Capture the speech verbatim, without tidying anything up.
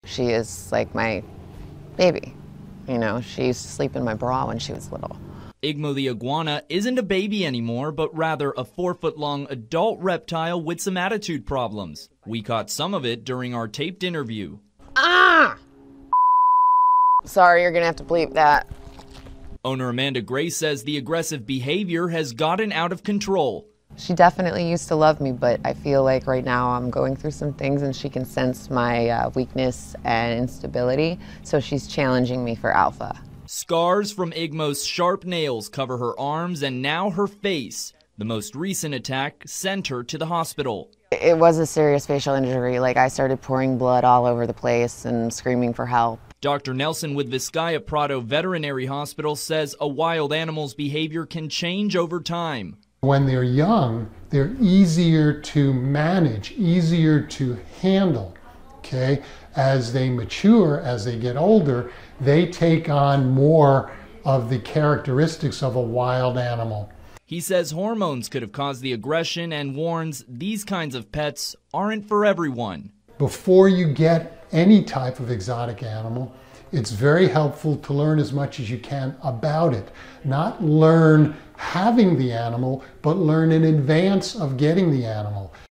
She is like my baby. You know, she used to sleep in my bra when she was little. Igmo the iguana isn't a baby anymore, but rather a four-foot-long adult reptile with some attitude problems. We caught some of it during our taped interview. Ah! Sorry, you're gonna have to bleep that. Owner Amanda Gray says the aggressive behavior has gotten out of control. She definitely used to love me, but I feel like right now I'm going through some things and she can sense my uh, weakness and instability, so she's challenging me for alpha. Scars from Igmo's sharp nails cover her arms and now her face. The most recent attack sent her to the hospital. It was a serious facial injury. Like, I started pouring blood all over the place and screaming for help. Doctor Nelson with Vizcaya Prado Veterinary Hospital says a wild animal's behavior can change over time. When they're young, they're easier to manage, easier to handle, okay? As they mature, as they get older, they take on more of the characteristics of a wild animal. He says hormones could have caused the aggression and warns these kinds of pets aren't for everyone. Before you get any type of exotic animal, it's very helpful to learn as much as you can about it. Not learn having the animal, but learn in advance of getting the animal.